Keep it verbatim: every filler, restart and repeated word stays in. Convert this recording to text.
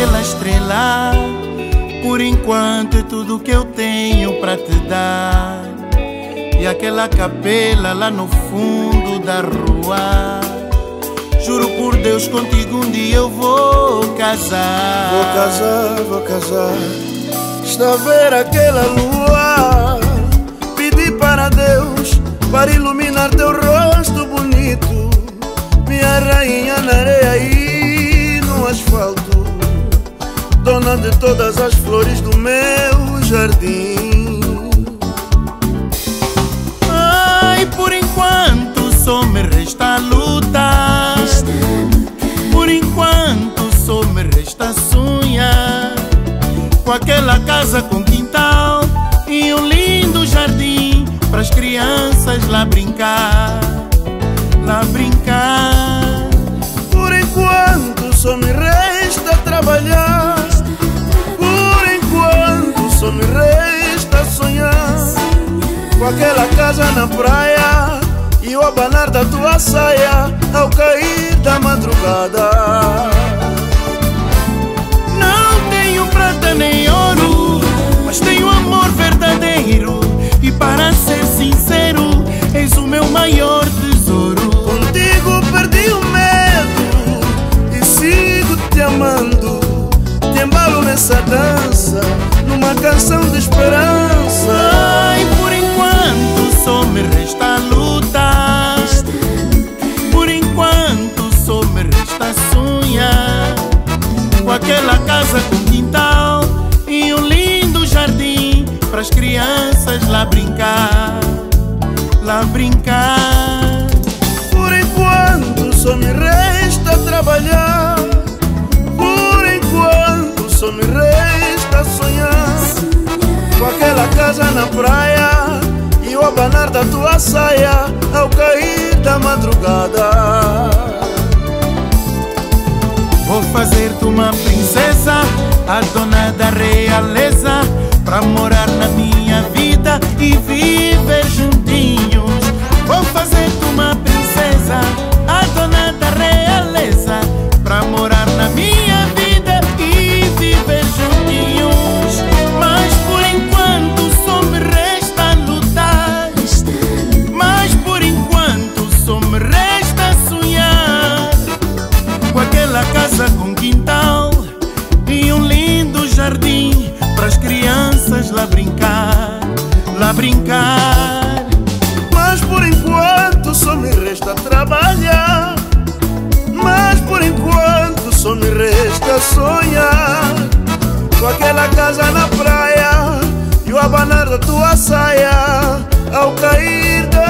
aquela estrela. Por enquanto é tudo que eu tenho pra te dar. E aquela capela lá no fundo da rua. Juro por Deus, contigo um dia eu vou casar. Vou casar, vou casar. Está a ver aquela lua? Pedi para Deus para iluminar teu rosto bonito, minha rainha na areia e no asfalto, dona de todas as flores do meu jardim. Ai, por enquanto só me resta lutar. Por enquanto só me resta sonhar com aquela casa com quintal e um lindo jardim para as crianças lá brincar, lá brincar. Por enquanto só me resta trabalhar. Por enquanto só me resta sonhar com aquela casa na praia e o abanar da tua saia ao cair da madrugada. Não tenho prata nem ouro, mas tenho amor verdadeiro. E para ser sincero, és o meu maior tesouro. Contigo perdi o medo e sigo te amando. Te embalo nessa dança, numa canção de esperança. Ai, por enquanto só me resta lutar. Por enquanto só me resta sonhar com aquela casa com quintal e um lindo jardim para as crianças lá brincar, lá brincar. Por enquanto só me resta trabalhar. Por enquanto só me resta sonhar com aquela casa na praia e o abanar da tua saia ao cair da madrugada. Vou fazer-te uma princesa, a dona da realeza, pra morar na minha vida e viver juntinhos. Vou fazer-te uma princesa, a dona da realeza, pra morar na minha vida e viver juntinhos. Mas por enquanto só me resta lutar. Mas por enquanto só me resta sonhar com aquela casa com quintal e um lindo jardim para as crianças lá brincar, lá brincar. Mas por enquanto só me resta trabalhar. Mas por enquanto só me resta sonhar com aquela casa na praia e o abanar da tua saia ao cair da